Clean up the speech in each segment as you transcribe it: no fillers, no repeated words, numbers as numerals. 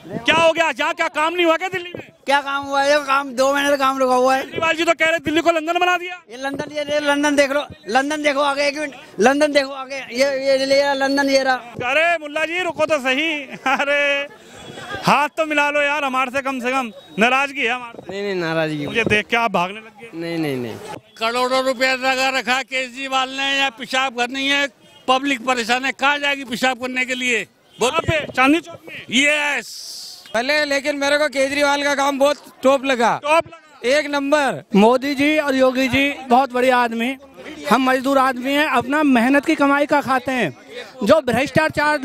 क्या हो गया? यहाँ क्या काम नहीं हुआ क्या दिल्ली में? क्या काम हुआ है? काम 2 महीने से काम रुका हुआ है। केजरीवाल जी तो कह रहे दिल्ली को लंदन बना दिया। ये लंदन देख लो, लंदन देखो आगे, 1 मिनट, लंदन देखो आगे, ये ले रहा लंदन, ये रहा। अरे मुल्ला जी रुको तो सही। अरे हाथ तो मिला लो यार हमारे से कम नाराजगी है हमारे। नहीं नाराजगी, मुझे देख के आप भागने लग गए। नहीं। करोड़ों रुपया लगा रखा केजरीवाल ने, या पेशाब करनी है, पब्लिक परेशान है, कहाँ जाएगी पेशाब करने के लिए? पे चांदनी चौक में। यस पहले, लेकिन मेरे को केजरीवाल का काम बहुत टॉप लगा, 1 नंबर। मोदी जी और योगी जी बहुत बढ़िया आदमी। हम मजदूर आदमी हैं, अपना मेहनत की कमाई का खाते हैं। जो भ्रष्टाचार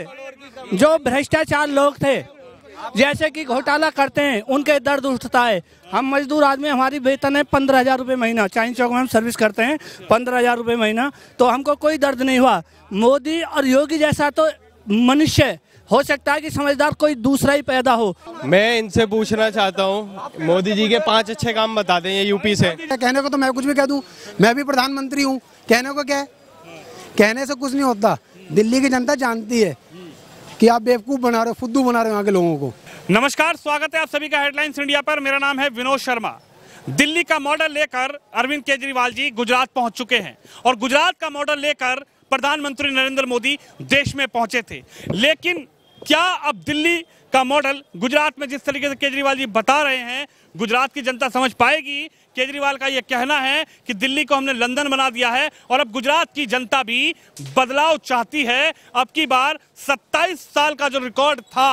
लोग थे जैसे कि घोटाला करते हैं, उनके दर्द उठता है। हम मजदूर आदमी, हमारी वेतन है 15,000 रुपये महीना। चांदनी चौक में हम सर्विस करते हैं, 15,000 रुपये महीना, तो हमको कोई दर्द नहीं हुआ। मोदी और योगी जैसा तो मनुष्य हो सकता है कि समझदार कोई दूसरा ही पैदा हो। मैं इनसे पूछना चाहता हूँ, मोदी जी के 5 अच्छे काम बता दें ये यूपी से। कहने को तो मैं कुछ भी कह दूं, मैं भी प्रधानमंत्री हूँ, कहने को क्या है? कहने से कुछ नहीं होता। दिल्ली की जनता जानती है कि आप बेवकूफ बना रहे हो, फुद्दू बना रहे हो यहाँ के लोगों को। नमस्कार, स्वागत है आप सभी का हेडलाइंस इंडिया पर। मेरा नाम है विनोद शर्मा। दिल्ली का मॉडल लेकर अरविंद केजरीवाल जी गुजरात पहुंच चुके हैं और गुजरात का मॉडल लेकर प्रधानमंत्री नरेंद्र मोदी देश में पहुंचे थे। लेकिन क्या अब दिल्ली का मॉडल गुजरात में जिस तरीके से केजरीवाल जी बता रहे हैं, गुजरात की जनता समझ पाएगी? केजरीवाल का यह कहना है कि दिल्ली को हमने लंदन बना दिया है और अब गुजरात की जनता भी बदलाव चाहती है। अब की बार 27 साल का जो रिकॉर्ड था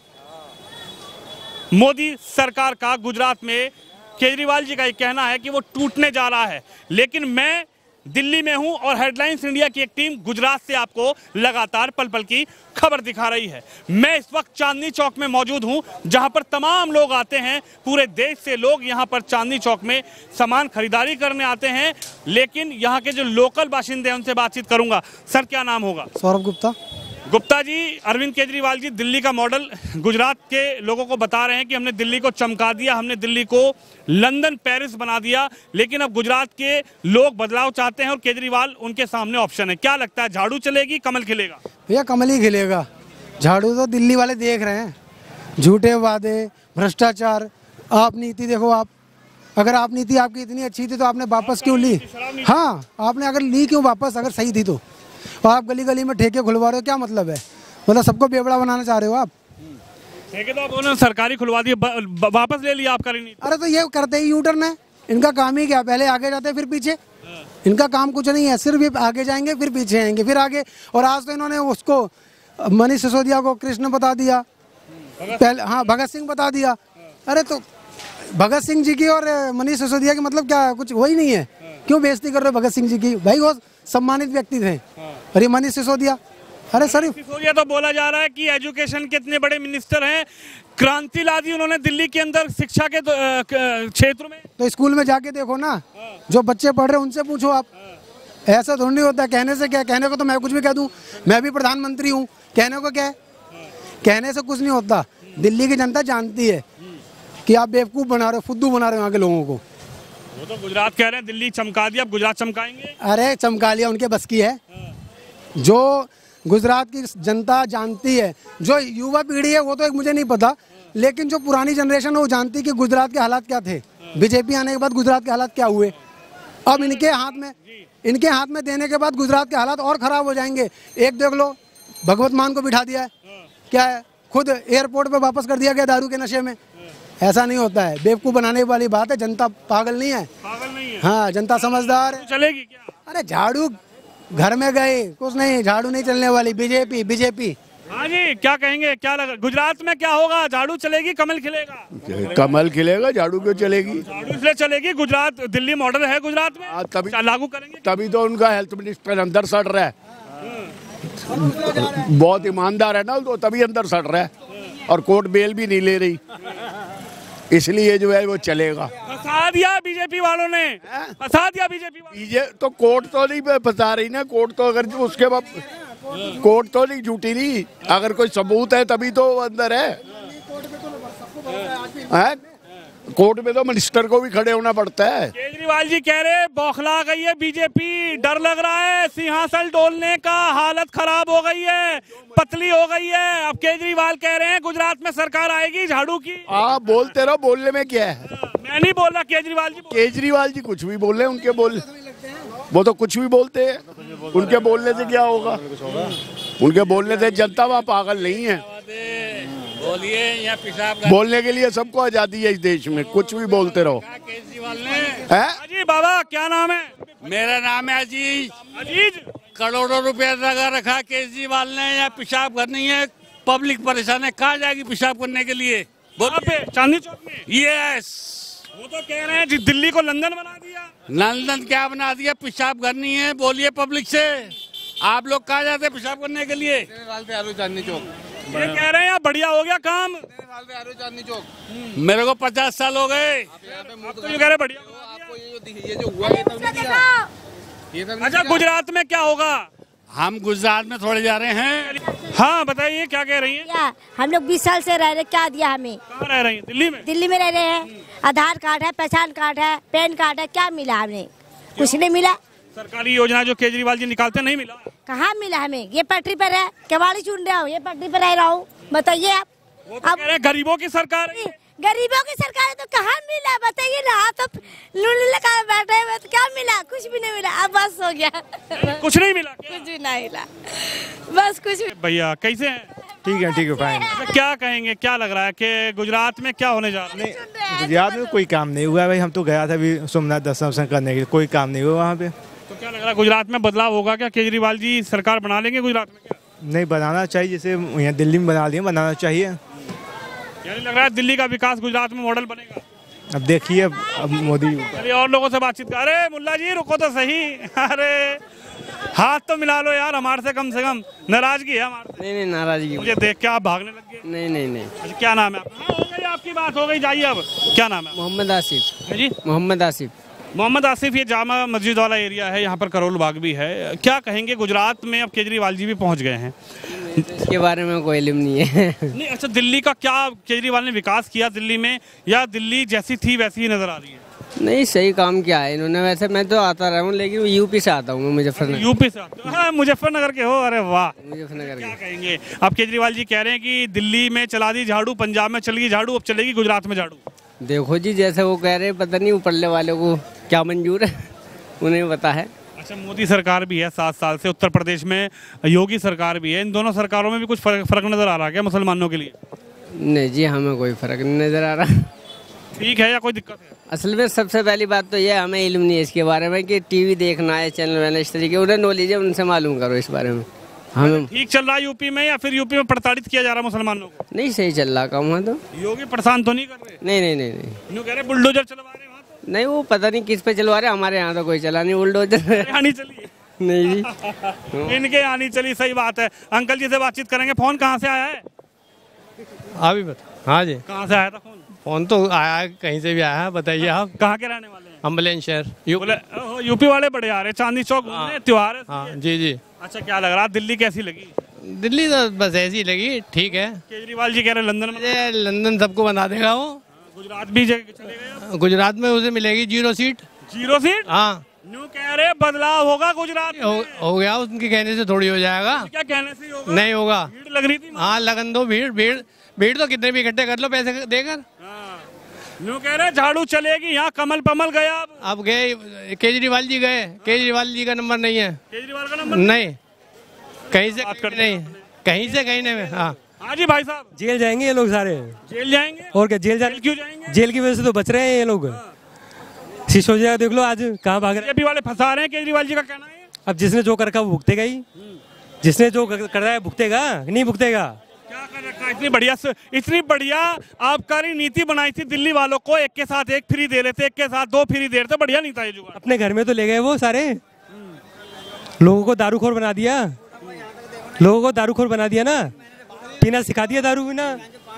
मोदी सरकार का गुजरात में, केजरीवाल जी का यह कहना है कि वो टूटने जा रहा है। लेकिन मैं दिल्ली में हूं और हेडलाइंस इंडिया की एक टीम गुजरात से आपको लगातार पल पल की खबर दिखा रही है। मैं इस वक्त चांदनी चौक में मौजूद हूं, जहां पर तमाम लोग आते हैं। पूरे देश से लोग यहां पर चांदनी चौक में सामान खरीदारी करने आते हैं। लेकिन यहां के जो लोकल बाशिंदे हैं उनसे बातचीत करूंगा। सर क्या नाम होगा? सौरभ गुप्ता जी, अरविंद केजरीवाल जी दिल्ली का मॉडल गुजरात के लोगों को बता रहे हैं कि हमने दिल्ली को चमका दिया, हमने दिल्ली को लंदन पेरिस बना दिया। लेकिन अब गुजरात के लोग बदलाव चाहते हैं और केजरीवाल उनके सामने ऑप्शन है। क्या लगता है, झाड़ू चलेगी, कमल खिलेगा? भैया कमल ही खिलेगा। झाड़ू तो दिल्ली वाले देख रहे हैं, झूठे वादे, भ्रष्टाचार। आप नीति देखो, आप अगर आप नीति आपकी इतनी अच्छी थी तो आपने वापस क्यों ली? हाँ, आपने अगर ली क्यों वापस, अगर सही थी तो? और आप गली गली में ठेके खुलवा रहे हो, क्या मतलब है? मतलब सबको बेवड़ा बनाना चाह रहे हो आप? ठेके तो आप उन्होंने सरकारी खुलवा दिए, वापस ले लिया आपका नीति। अरे तो ये करते ही यूटर्न है, इनका काम ही क्या? पहले आगे जाते फिर पीछे। इनका काम कुछ नहीं है, सिर्फ ये आगे जाएंगे फिर पीछे आएंगे फिर आगे। और आज तो इन्होंने उसको मनीष सिसोदिया को कृष्ण बता दिया, पहले हाँ भगत सिंह बता दिया। अरे तो भगत सिंह जी की और मनीष सिसोदिया की मतलब क्या है? कुछ वही नहीं है। क्यों बेइज्जती कर रहे हो भगत सिंह जी की? भाई वो सम्मानित व्यक्ति थे। और ये मनीष सिसोदिया, अरे सर सिसोदिया तो बोला जा रहा है कि एजुकेशन के इतने बड़े मिनिस्टर हैं, क्रांति ला दी उन्होंने दिल्ली के अंदर शिक्षा के क्षेत्र में। तो स्कूल में जाके देखो ना, जो बच्चे पढ़ रहे हैं उनसे पूछो आप। ऐसा थोड़ी नहीं होता। कहने से क्या? कहने को तो मैं कुछ भी कह दूं, मैं भी प्रधानमंत्री हूँ, कहने को क्या है? कहने से कुछ नहीं होता। दिल्ली की जनता जानती है कि आप बेवकूफ बना रहे हो, फुद्दू बना रहे हो यहाँ के लोगों को। वो तो गुजरात कह रहे हैं दिल्ली चमका दिया, अब गुजरात चमकाएंगे। अरे चमका लिया, उनके बस की है। जो गुजरात की जनता जानती है, जो युवा पीढ़ी है वो तो एक मुझे नहीं पता, लेकिन जो पुरानी जनरेशन है वो जानती है कि गुजरात के हालात क्या थे। बीजेपी आने के बाद गुजरात के हालात क्या हुए। अब इनके हाथ में देने के बाद गुजरात के हालात और खराब हो जाएंगे। एक देख लो, भगवत मान को बिठा दिया है, क्या है, खुद एयरपोर्ट पे वापस कर दिया गया दारू के नशे में। ऐसा नहीं होता है, बेवकूफ बनाने वाली बात है। जनता पागल नहीं है, हाँ जनता समझदार है। चलेगी क्या? अरे झाड़ू घर में गए, कुछ नहीं, झाड़ू नहीं चलने वाली। बीजेपी। हाँ जी, क्या कहेंगे, क्या लगा गुजरात में क्या होगा? झाड़ू चलेगी, कमल खिलेगा? कमल खिलेगा, झाड़ू क्यों चलेगी? झाड़ू इसलिए चलेगी, गुजरात दिल्ली मॉडल है गुजरात में, तभी लागू करेंगे। तभी तो उनका हेल्थ मिनिस्टर अंदर सड़ रहा है, बहुत ईमानदार है ना, तो तभी अंदर सड़ रहा है और कोर्ट बेल भी नहीं ले रही, इसलिए जो है वो चलेगा। फंसा दिया बीजेपी वालों ने, फंसा दिया बीजेपी तो कोर्ट तो नहीं बता रही ना, कोर्ट तो अगर उसके बाद कोर्ट तो नहीं झूठी नहीं, अगर कोई सबूत है तभी तो वो अंदर है। कोर्ट में तो मिनिस्टर को भी खड़े होना पड़ता है। केजरीवाल जी कह रहे बौखला गई है बीजेपी, डर लग रहा है सिंहासन डोलने का, हालत खराब हो गई है, पतली हो गई है। अब केजरीवाल कह रहे हैं गुजरात में सरकार आएगी झाड़ू की। आप बोलते रहो, बोलने में क्या है। मैं नहीं बोल रहा, केजरीवाल जी कुछ भी बोल रहे हैं, उनके बोल, वो तो कुछ भी बोलते हैं, उनके बोलने से क्या होगा। उनके बोलने से जनता वहाँ पागल नहीं है। बोलिए या पेशाब बोलने के लिए सबको आजादी है इस देश में, कुछ भी बोलते रहो। केजरीवाल ने अजी बाबा क्या नाम है? मेरा नाम है अजीज। अजीज, करोड़ों रुपया लगा रखा केजरीवाल ने, या पेशाब करनी है, पब्लिक परेशान है, कहाँ जाएगी पेशाब करने के लिए? पे चांदनी चौक में। यस, वो तो कह रहे हैं जी दिल्ली को लंदन बना दिया। लंदन क्या बना दिया? पेशाब करनी है, बोलिए पब्लिक से। आप लोग कहाँ जाते हैं पेशाब करने के लिए? चांदनी चौक। ये कह रहे हैं यार बढ़िया हो गया काम। चांदनी चौक। मेरे को 50 साल हो गए। आप तो ये कह रहे बढ़िया। ये जो हुआ अच्छा, गुजरात में क्या होगा? हम गुजरात में थोड़े जा रहे हैं। हाँ बताइए, क्या कह रही हैं? क्या हम लोग 20 साल से रह रहे, क्या दिया हमें? कहाँ रह रही हैं? दिल्ली में। दिल्ली में रह रहे हैं। आधार कार्ड है, पहचान कार्ड है, पैन कार्ड है, क्या मिला हमें? कुछ नहीं मिला। सरकारी योजना जो केजरीवाल जी निकालते नहीं मिला। कहाँ मिला हमें? ये पटरी पर है, केवाड़ी चुन रहा हूँ, ये पटरी पर रह रहा हूँ, बताइए आप। वो तो कह रहे हैं गरीबों की सरकार है। गरीबों की सरकार है तो कहाँ मिला बताइए ना। आप तो लूल लगा बैठे हुए, तो क्या मिला? कुछ भी नहीं मिला। अब बस हो गया। कुछ नहीं मिला। कुछ भी नहीं मिला, बस कुछ भी। भैया कैसे हैं? ठीक है फाइन। क्या कहेंगे, क्या लग रहा है कि गुजरात में क्या होने जा रहा है? गुजरात में कोई काम नहीं हुआ भाई। हम तो गया था अभी सोमनाथ दर्शन करने के लिए, कोई काम नहीं हुआ वहाँ पे। तो क्या लग रहा है गुजरात में बदलाव होगा क्या? केजरीवाल जी सरकार बना लेंगे गुजरात में क्या? नहीं, बनाना चाहिए, जैसे यहाँ दिल्ली में बना लिया, बनाना चाहिए। यानी लग रहा है दिल्ली का विकास गुजरात में मॉडल बनेगा। अब देखिए, अब मोदी। अरे और लोगों से बातचीत कर। अरे मुल्ला जी रुको तो सही। अरे हाथ तो मिला लो यार हमारे से, कम नाराजगी है हमारे। नहीं नाराजगी। मुझे देख के आप भागने लग गए। नहीं। अच्छा, क्या नाम है आपका? हो गई आपकी बात, हो गई, जाइए। अब क्या नाम है? मोहम्मद आसिफ। जी, मोहम्मद आसिफ। मोहम्मद आसिफ, ये जामा मस्जिद वाला एरिया है, यहाँ पर करोल बाग भी है। क्या कहेंगे गुजरात में अब केजरीवाल जी भी पहुँच गए हैं, इसके बारे में कोई इल्म नहीं है। नहीं अच्छा, दिल्ली का क्या केजरीवाल ने विकास किया दिल्ली में, या दिल्ली जैसी थी वैसी ही नजर आ रही है? नहीं, सही काम किया है इन्होंने। वैसे मैं तो आता रहा हूँ, लेकिन यूपी से आता हूँ, मुजफ्फरनगर। यूपी से आते हो? हाँ, मुजफ्फरनगर के हो? अरे वाह, मुजफ्फरनगर। क्या कहेंगे? अब केजरीवाल जी कह रहे हैं कि दिल्ली में चला दी झाड़ू, पंजाब में चल गई झाड़ू, अब चलेगी गुजरात में झाड़ू। देखो जी, जैसे वो कह रहे हैं, पता नहीं ऊपरले वालों को क्या मंजूर है, उन्हें पता है। अच्छा, मोदी सरकार भी है 7 साल से, उत्तर प्रदेश में योगी सरकार भी है। इन दोनों सरकारों में भी कुछ फर्क नजर आ रहा है क्या मुसलमानों के लिए? नहीं जी, हमें कोई फर्क नहीं नजर आ रहा। ठीक है, या कोई दिक्कत है? असल में सबसे पहली बात तो ये, हमें इल्म नहीं है इसके बारे में कि टीवी देखना है, चैनल वैनल इस तरीके, उन्हें नॉलेज है, उनसे मालूम करो इस बारे में। हमें ठीक चल रहा है यूपी में, या फिर यूपी में प्रताड़ित किया जा रहा है मुसलमानों को? नहीं, सही चल रहा काम है तो। योगी परेशान तो नहीं कर रहे? नहीं। यूँ कह रहे बुलडोजर चलवा रहे वहाँ तो? नहीं, वो पता नहीं किस पे चलवा रहे, हमारे यहाँ तो कोई चला नहीं बुलडोजर। आनी चली? नहीं जी। इनके आनी चली, सही बात है। अंकल जी से बातचीत करेंगे। फोन कहाँ से आया है? अभी बता। हाँ जी, कहाँ से आया था फोन? फोन तो आया है, कहीं से भी आया है। बताइए आप कहाँ के रहने वाले हैं? अम्बलेन शहर। यूपी वाले बड़े आ रहे, चांदनी चौक घूमने, त्योहार है। हाँ जी। अच्छा, क्या लग रहा है दिल्ली कैसी लगी? दिल्ली तो बस ऐसी लगी, ठीक है। केजरीवाल जी कह रहे लंदन में, लंदन सबको बना देगा वो। गुजरात भी चले गए। गुजरात में उसे मिलेगी 0 सीट। 0 सीट? हाँ, न्यू कह रहे बदलाव होगा गुजरात में। हो गया, उनके कहने से थोड़ी हो जाएगा। क्या कहने से होगा? नहीं होगा। भीड़ लग रही थी। हाँ, लगन दो, भीड़ तो कितने भी इकट्ठे कर लो पैसे देकर। न्यू कह रहे झाड़ू चलेगी, यहाँ कमल पमल गया। अब गए केजरीवाल जी गए, केजरीवाल जी का नंबर नहीं है। केजरीवाल का नंबर नहीं, कहीं से नहीं, कहीं नहीं। हाँ जी भाई साहब, जेल जाएंगे ये लोग सारे। जेल जाएंगे? और क्या, जेल क्यों जाएंगे? जेल की वजह से तो बच रहे हैं ये लोग। सिसोदिया देख लो आज कहाँ भाग रहे हैं। बीजेपी वाले फंसा रहे हैं, केजरीवाल जी का कहना है। अब जिसने जो कर रखा वो भुगतेगा ही, जिसने जो कर रहा है भुगतेगा, नहीं भुगतेगा। क्या कर रखा? इतनी बढ़िया आबकारी नीति बनाई थी दिल्ली वालों को, एक के साथ एक फ्री दे रहे थे, एक के साथ 2 फ्री दे रहे थे। बढ़िया नहीं था ये जुगाड़। अपने घर में तो ले गए वो सारे, लोगों को दारूखोर बना दिया, लोगों को दारूखोर बना दिया ना, पीना सिखा दिया दारू पीना।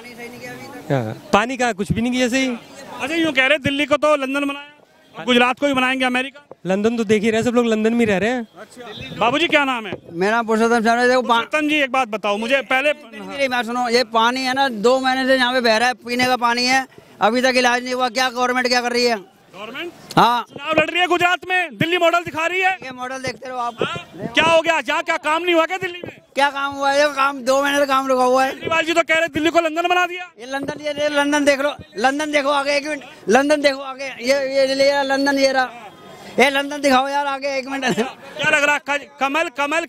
पानी का कुछ भी नहीं किया सही। अच्छा, यूँ कह रहे दिल्ली को तो लंदन बनाया, गुजरात को भी बनाएंगे अमेरिका। लंदन तो देख ही रहे, सब लोग लंदन में रह रहे हैं। अच्छा। बाबूजी क्या नाम है? मेरा पुरुषोत्तम शर्मा। पुरुषोत्तम जी, एक बात बताओ मुझे पहले। मेरी बात सुनो, ये पानी है ना 2 महीने से यहाँ पे बह रहा है, पीने का पानी है, अभी तक इलाज नहीं हुआ। क्या गवर्नमेंट क्या कर रही है? गवर्नमेंट हाँ, चुनाव लड़ रही है गुजरात में, दिल्ली मॉडल दिखा रही है। ये मॉडल देखते रहो आप। क्या हो गया? जहाँ क्या काम नहीं हुआ क्या दिल्ली में? क्या काम हुआ है? काम 2 महीने से काम रुका हुआ है। केजरीवाल जी तो कह रहे दिल्ली को लंदन बना दिया। ये लंदन देख लो, लंदन देखो आगे, 1 मिनट, लंदन देखो आगे, ये लंदन, ये रहा, ये लंदन दिखाओ यार आगे, 1 मिनट। क्या लग रहा है? कमल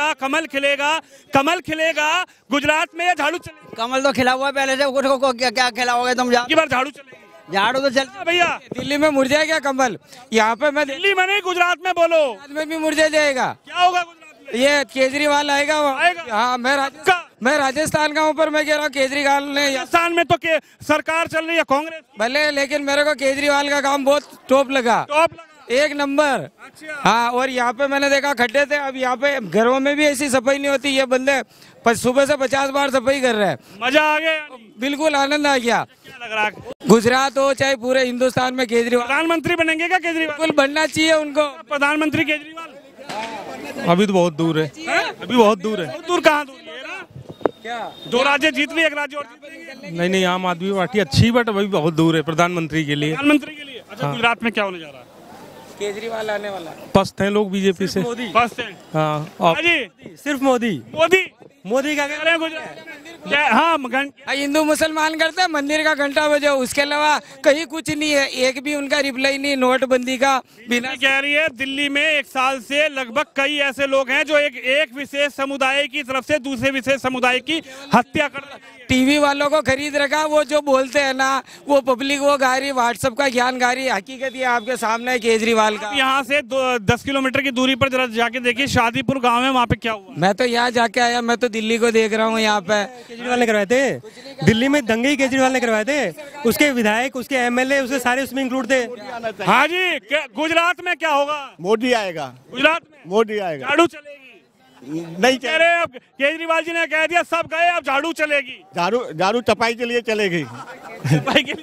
खिलेगा गुजरात में या झाड़ू चलेगा? कमल तो खिला हुआ है पहले से, को क्या खिला होगा तुम? की बार झाड़ू चलेगी? झाड़ू तो चल भैया, दिल्ली में मुरझाए क्या कमल? यहाँ पे मैं दिल्ली में नहीं, गुजरात में बोलो। गुजरात में भी मुरझा जाएगा। क्या होगा गुजरात में? ये केजरीवाल आएगा। आएगा? हाँ, मैं राजस्थान का हूँ, पर मैं कह रहा हूँ केजरीवाल ने, राजस्थान में तो सरकार चल रही है कांग्रेस भले, लेकिन मेरे को केजरीवाल का काम बहुत टॉप लगा, 1 नंबर। हाँ, और यहाँ पे मैंने देखा खड्डे थे, अब यहाँ पे घरों में भी ऐसी सफाई नहीं होती। ये बंदे सुबह से 50 बार सफाई कर रहे हैं। मजा आ गया, बिल्कुल आनंद आ गया। क्या लग रहा है? गुजरात हो चाहे पूरे हिंदुस्तान में केजरीवाल प्रधानमंत्री बनेंगे क्या केजरीवाल? बिल्कुल बनना चाहिए उनको प्रधानमंत्री केजरीवाल। अभी तो बहुत दूर है, अभी बहुत दूर है। बहुत दूर? कहाँ दूर है ना? क्या 2 राज्य जीत लिए, 1 राज्य और जीत लेंगे? नहीं, आम आदमी पार्टी अच्छी, बट अभी बहुत दूर है प्रधानमंत्री के लिए। प्रधानमंत्री के लिए? अच्छा, गुजरात में क्या होने जा रहा है? केजरीवाल आने वाला। पस्त हैं लोग बीजेपी से। बस है। हाँ जी, सिर्फ मोदी का कह रहे हैं गुजरात। हाँ, हिंदू मुसलमान करते हैं, मंदिर का घंटा बजाओ, उसके अलावा कहीं कुछ नहीं है। एक भी उनका रिप्लाई नहीं नोटबंदी का। बिना कह रही है दिल्ली में 1 साल से लगभग कई ऐसे लोग हैं जो एक विशेष समुदाय की तरफ से दूसरे विशेष समुदाय की हत्या कर रहे हैं। टीवी वालों को खरीद रखा, वो जो बोलते हैं ना, वो पब्लिक वो गा रही, व्हाट्सएप का ज्ञान गा रही। हकीकत ये आपके सामने है केजरीवाल का। यहाँ से 10 किलोमीटर की दूरी पर जरा जाके देखिए, शादीपुर गांव है, वहाँ पे क्या हुआ? मैं तो यहाँ जाके आया, मैं तो दिल्ली को देख रहा हूँ। यहाँ पे केजरीवाल ने करवाए थे, दिल्ली में दंगे ही केजरीवाल ने करवाए थे। उसके विधायक, उसके एमएलए, उसके सारे उसमें इंक्लूड थे। हाँ जी, गुजरात में क्या होगा? मोदी आएगा। गुजरात में मोदी आएगा। झाड़ू चलेगी? नहीं कह रहे अब केजरीवाल जी ने कह दिया सब गए, अब झाड़ू चलेगी। झाड़ू सफाई के लिए चलेगी। सफाई के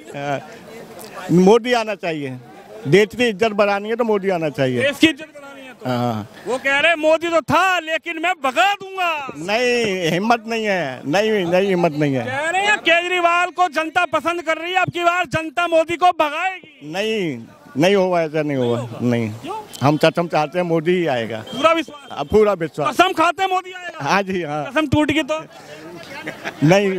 लिए मोदी आना चाहिए। देश की इज्जत बढ़ानी है तो मोदी आना चाहिए। देश की इज्जत बढ़ानी है तो। हाँ। वो कह रहे मोदी तो था, लेकिन मैं भगा दूंगा। नहीं, हिम्मत नहीं है। नहीं, हिम्मत नहीं है। कह रहे हैं केजरीवाल को जनता पसंद कर रही है, अब की बार जनता मोदी को भगाएगी। नहीं होगा, ऐसा नहीं होगा। नहीं, हम कसम चाहते हैं मोदी ही आएगा। पूरा विश्वास? पूरा विश्वास। कसम खाते हैं मोदी आएगा? हाँ जी, हाँ। कसम टूट गई तो? नहीं।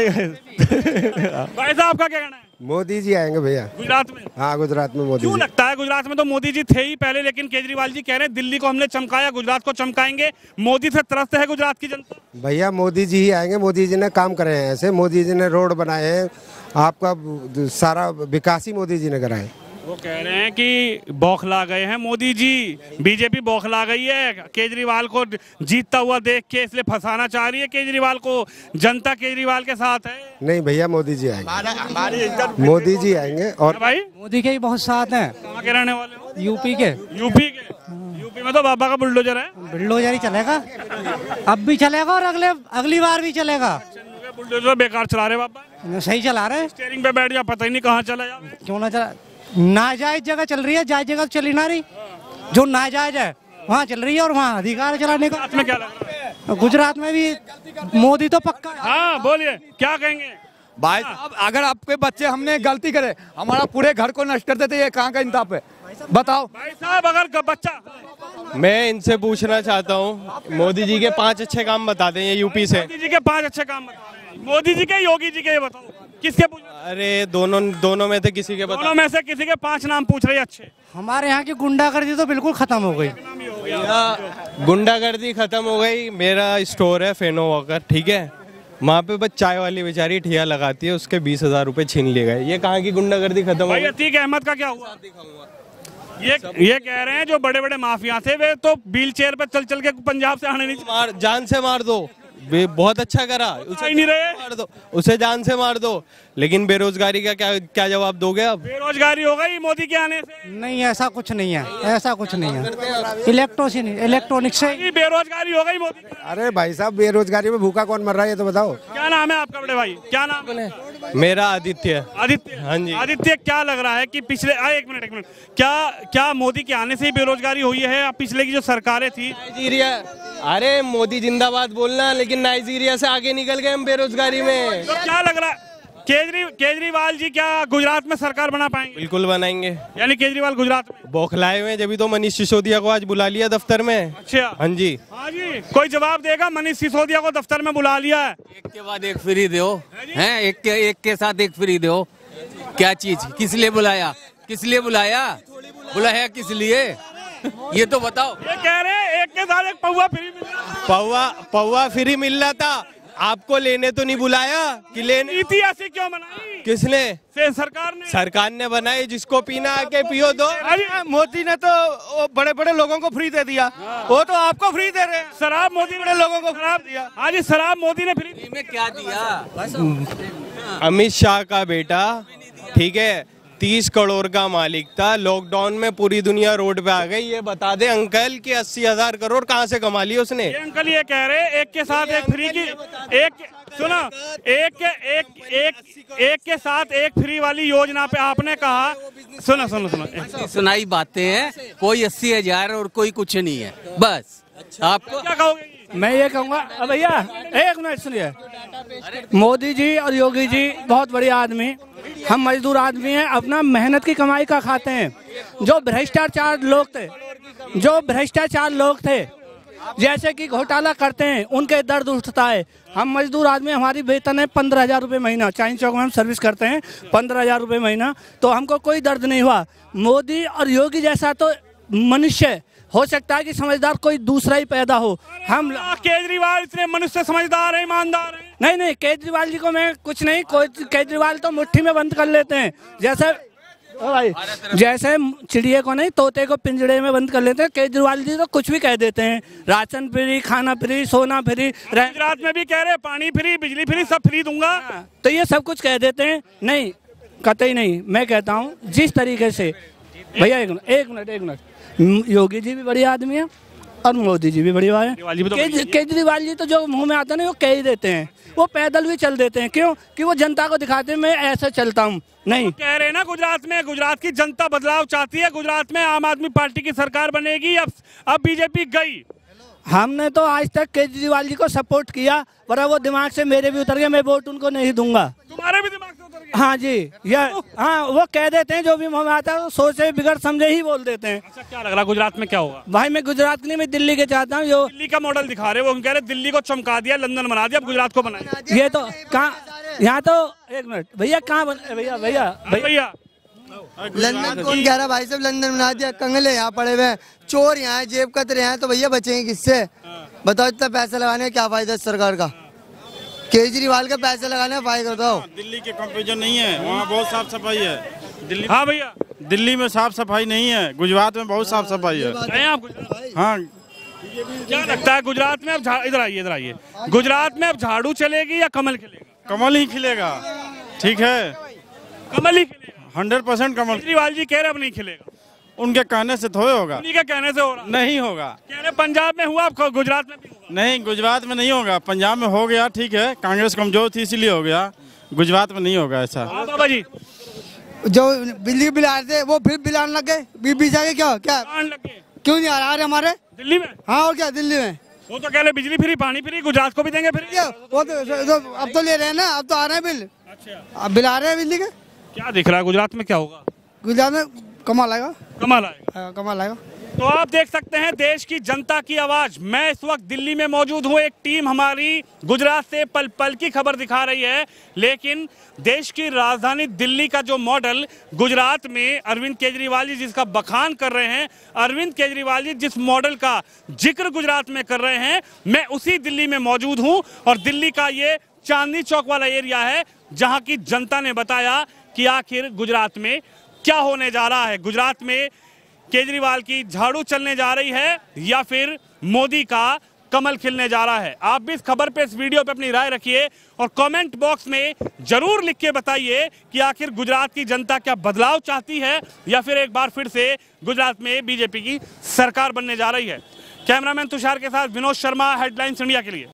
भाई साहब आपका क्या कहना है? मोदी जी आएंगे भैया गुजरात में। हाँ, गुजरात में मोदी। क्यों लगता है? गुजरात में तो मोदी जी थे ही पहले, लेकिन केजरीवाल जी कह रहे हैं दिल्ली को हमने चमकाया, गुजरात को चमकाएंगे। मोदी से त्रस्त है गुजरात की जनता। भैया मोदी जी ही आएंगे। मोदी जी ने काम करे हैं ऐसे, मोदी जी ने रोड बनाए हैं, आपका सारा विकास ही मोदी जी ने कराए। वो कह रहे हैं कि बौखला गए हैं मोदी जी, बीजेपी बौखला गई है, केजरीवाल को जीतता हुआ देख के इसलिए फंसाना चाह रही है केजरीवाल को। जनता केजरीवाल के साथ है। नहीं भैया, मोदी जी आएंगे। मोदी जी आएंगे। और भाई मोदी के ही बहुत साथ हैं। कहाँ के रहने वाले हो? यूपी के। यूपी में तो बाबा का बुलडोजर है। बुलडोजर ही चलेगा, अब भी चलेगा और अगली बार भी चलेगा। बुलडोजर बेकार चला रहे बाबा। सही चला रहे। स्टीयरिंग पे बैठ जा, पता ही नहीं कहाँ चला जाए। क्यों ना चला? नाजायज जगह चल रही है, जायज जगह चली ना रही। जो नाजायज है वहाँ चल रही है, और वहाँ अधिकार चलाने का। में क्या लग रहा है? गुजरात में भी मोदी तो पक्का। हाँ बोलिए, क्या कहेंगे? भाई साहब, अगर आपके बच्चे हमने गलती करे, हमारा पूरे घर को नष्ट कर देते, ये कहाँ का इंसाफ है? बताओ भाई साहब। अगर बच्चा, मैं इनसे पूछना चाहता हूँ, मोदी जी के 5 अच्छे काम बता दें, ये यूपी से। मोदी जी के 5 अच्छे काम बता दें। मोदी जी के, योगी जी के, ये बताओ किसके पूछ? अरे दोनों में से किसी के दोनों में से किसी के 5 नाम पूछ रहे हैं अच्छे। हमारे यहाँ की गुंडागर्दी तो बिल्कुल खत्म हो गई। गुंडागर्दी खत्म हो गई। मेरा स्टोर है फेनो वॉकर, ठीक है, वहाँ पे बस चाय वाली बेचारी ठिया लगाती है, उसके 20,000 रुपए छीन लिए गए। ये कहाँ की गुंडागर्दी खत्म हो गई? अतीक अहमद का क्या हुआ? ये कह रहे हैं जो बड़े बड़े माफिया थे वे तो व्हील चेयर पर चल चल के पंजाब से आने नहीं। जान से मार दो, बहुत अच्छा करा, उसे नहीं रहे, मार दो, उसे जान से मार दो। लेकिन बेरोजगारी का क्या जवाब दोगे? अब बेरोजगारी हो गई मोदी के आने से? नहीं, ऐसा कुछ नहीं है, ऐसा कुछ नहीं है। इलेक्ट्रॉनिक से बेरोजगारी हो गई मोदी। अरे भाई साहब, बेरोजगारी में भूखा कौन मर रहा है, ये तो बताओ। क्या नाम है आपका बड़े भाई? क्या नाम है? मेरा आदित्य। आदित्य? हाँ जी। आदित्य, क्या लग रहा है कि पिछले एक मिनट क्या मोदी के आने से ही बेरोजगारी हुई है या पिछले की जो सरकारें थी? नाइजीरिया, अरे मोदी जिंदाबाद बोलना, लेकिन नाइजीरिया से आगे निकल गए हम बेरोजगारी में। तो क्या लग रहा है? केजरीवाल जी क्या गुजरात में सरकार बना पाएंगे? बिल्कुल बनाएंगे। यानी केजरीवाल गुजरात में बौखलाए हुए हैं, जब तो मनीष सिसोदिया को आज बुला लिया दफ्तर में। अच्छा, हाँ जी। हाँ जी, कोई जवाब देगा? मनीष सिसोदिया को दफ्तर में बुला लिया है, एक के बाद एक फ्री दो हैं, एक के साथ एक फ्री दो। क्या चीज, किस लिए बुलाया, किस लिए बुलाया, बुलाया किस लिए, ये तो बताओ। ये कह रहे हैं एक के साथ एक पौवा फ्री मिल रहा है। पौवा फ्री मिल रहा था, आपको लेने तो नहीं बुलाया कि लेने। नीति ऐसी क्यों बनाई? किसने? सरकार ने बनाई। जिसको पीना आके पियो दो। मोदी ने तो बड़े बड़े लोगों को फ्री दे दिया, वो तो आपको फ्री दे रहे हैं। शराब मोदी ने लोगों को खराब दिया। हाँ जी, शराब मोदी ने फ्री में क्या दिया? अमित शाह का बेटा, ठीक है, 30 करोड़ का मालिक था, लॉकडाउन में पूरी दुनिया रोड पे आ गई। ये बता दे अंकल कि 80,000 करोड़ कहाँ से कमा लिए उसने? ये अंकल ये कह रहे एक के साथ एक फ्री की, एक के साथ एक फ्री वाली योजना पे आपने कहा। सुनो सुनाई बातें हैं, कोई 80,000 और कोई कुछ नहीं है, बस। आपको क्या कहोगे? मैं ये कहूँगा, भैया एक मिनट सुनिए, मोदी जी और योगी जी बहुत बड़े आदमी, हम मजदूर आदमी हैं, अपना मेहनत की कमाई का खाते हैं। जो भ्रष्टाचार लोग थे, जैसे कि घोटाला करते हैं, उनके दर्द उठता है। हम मजदूर आदमी, हमारी वेतन है 15,000 रुपये महीना, चांदनी चौक में हम सर्विस करते हैं, 15,000 रुपये महीना, तो हमको कोई दर्द नहीं हुआ। मोदी और योगी जैसा तो मनुष्य हो सकता है कि समझदार कोई दूसरा ही पैदा हो। हम केजरीवाल इतने मनुष्य समझदार है, ईमानदार है? नहीं, केजरीवाल जी को मैं कुछ नहीं, केजरीवाल तो मुट्ठी में बंद कर लेते हैं, जैसे चिड़िया को नहीं, तोते को पिंजड़े में बंद कर लेते हैं। केजरीवाल जी तो कुछ भी कह देते हैं, राशन फ्री, खाना फ्री, सोना फ्री। गुजरात में भी कह रहे पानी फ्री, बिजली फ्री, सब फ्री दूंगा, तो ये सब कुछ कह देते हैं। नहीं, कतई नहीं। मैं कहता हूँ जिस तरीके से, भैया एक मिनट, योगी जी भी बड़े आदमी है और मोदी जी भी बढ़िया है। केजरीवाल जी तो जो मुंह में आता है ना, वो कह ही देते हैं, वो पैदल भी चल देते हैं। क्यों? कि वो जनता को दिखाते हैं मैं ऐसा चलता हूँ। नहीं कह रहे हैं ना, गुजरात की जनता बदलाव चाहती है, गुजरात में आम आदमी पार्टी की सरकार बनेगी। अब बीजेपी गई। हमने तो आज तक केजरीवाल जी को सपोर्ट किया, पर वो दिमाग से मेरे भी उतर गए, मैं वोट उनको नहीं दूंगा। तुम्हारे भी दिमाग से उतर गया? हाँ जी, हाँ, वो कह देते हैं जो भी मुंह में आता है, सोचे बिगड़ समझे ही बोल देते हैं। अच्छा, क्या लग रहा गुजरात में क्या होगा? भाई मैं गुजरात की नहीं, मैं दिल्ली के चाहता हूँ। दिल्ली का मॉडल दिखा रहे, वो कह रहे दिल्ली को चमका दिया, लंदन बना दिया, अब गुजरात को बनाया। ये तो कहाँ, यहाँ तो एक मिनट भैया, कहाँ भैया लंदन कौन कह रहा भाई साहब? लंदन बना दिया, कंगले यहाँ पड़े हुए हैं, चोर यहाँ, जेब कतरे हैं, तो भैया बचेंगे किससे? बताओ, इतना पैसा लगाने का क्या फायदा सरकार का? केजरीवाल का पैसा लगाने का फायदा बताओ। दिल्ली के कंपेरिजन नहीं है, वहाँ बहुत साफ सफाई है। दिल्ली, हाँ भैया, दिल्ली में साफ सफाई नहीं है, गुजरात में बहुत साफ सफाई है। हाँ, क्या लगता है गुजरात में अब इधर आइए, गुजरात में अब झाड़ू चलेगी या कमल खिलेगा? कमल ही खिलेगा। ठीक है, कमल ही खिलेगा, 100% कमल। केजरीवाल जी कह रहे अब नहीं खिलेगा। उनके कहने से थोड़े होगा। उन्हीं के कहने से हो रहा? नहीं होगा। कह रहे पंजाब में हुआ, अब गुजरात में भी होगा? नहीं, गुजरात में नहीं होगा, पंजाब में हो गया, ठीक है, कांग्रेस कमजोर थी इसीलिए हो गया, गुजरात में नहीं होगा ऐसा। बाबा जी, जो बिजली बिल आ रहे थे वो फिर बिल आने लग गए, बीच आगे क्या क्यों नहीं आ रहे हमारे दिल्ली में? हाँ, और क्या दिल्ली में? वो तो कह रहे बिजली फ्री, पानी फ्री, गुजरात को भी देंगे फ्री। वो तो अब तो ले रहे हैं ना, अब तो आ रहे हैं बिल। अच्छा, अब बिल आ रहे हैं बिजली के। क्या दिख रहा है गुजरात में क्या होगा? गुजरात में कमाल आएगा, कमाल आएगा। तो आप देख सकते हैं देश की जनता की आवाज। मैं इस वक्त दिल्ली में मौजूद हूं, एक टीम हमारी गुजरात से पल पल की खबर दिखा रही है, लेकिन देश की राजधानी दिल्ली का जो मॉडल गुजरात में अरविंद केजरीवाल जी जिसका बखान कर रहे हैं, अरविंद केजरीवाल जी जिस मॉडल का जिक्र गुजरात में कर रहे हैं, मैं उसी दिल्ली में मौजूद हूं। और दिल्ली का ये चांदनी चौक वाला एरिया है जहां की जनता ने बताया कि आखिर गुजरात में क्या होने जा रहा है। गुजरात में केजरीवाल की झाड़ू चलने जा रही है या फिर मोदी का कमल खिलने जा रहा है। आप भी इस खबर पे, इस वीडियो पे अपनी राय रखिए और कमेंट बॉक्स में जरूर लिख के बताइए कि आखिर गुजरात की जनता क्या बदलाव चाहती है या फिर एक बार फिर से गुजरात में बीजेपी की सरकार बनने जा रही है। कैमरामैन तुषार के साथ विनोद शर्मा, हेडलाइंस इंडिया के लिए।